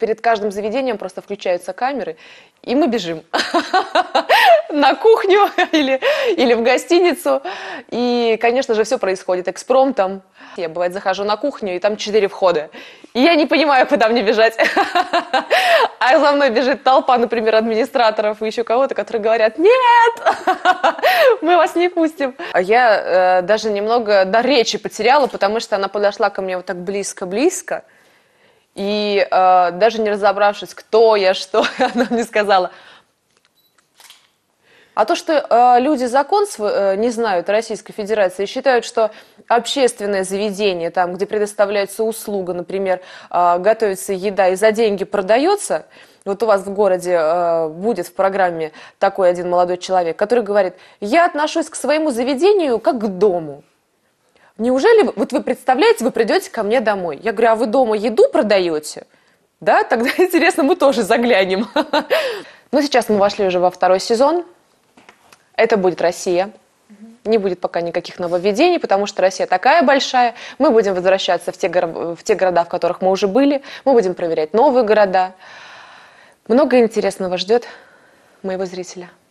перед каждым заведением просто включаются камеры, и мы бежим на кухню или в гостиницу. И, конечно же, все происходит экспромтом. Я, бывает, захожу на кухню, и там 4 входа. И я не понимаю, куда мне бежать. А за мной бежит толпа, например, администраторов и еще кого-то, которые говорят: нет, мы вас не пустим. Я даже немного до речи потеряла, потому что она подошла ко мне вот так близко-близко. И даже не разобравшись, кто я, что, она мне сказала. А то, что люди закон не знают Российской Федерации и считают, что общественное заведение, там, где предоставляется услуга, например, готовится еда и за деньги продается, вот у вас в городе будет в программе такой один молодой человек, который говорит: я отношусь к своему заведению как к дому. Неужели, вот вы представляете, вы придете ко мне домой? Я говорю: а вы дома еду продаете? Да, тогда интересно, мы тоже заглянем. Но сейчас мы вошли уже во 2-й сезон. Это будет Россия. Не будет пока никаких нововведений, потому что Россия такая большая. Мы будем возвращаться в те города, в которых мы уже были. Мы будем проверять новые города. Много интересного ждет моего зрителя.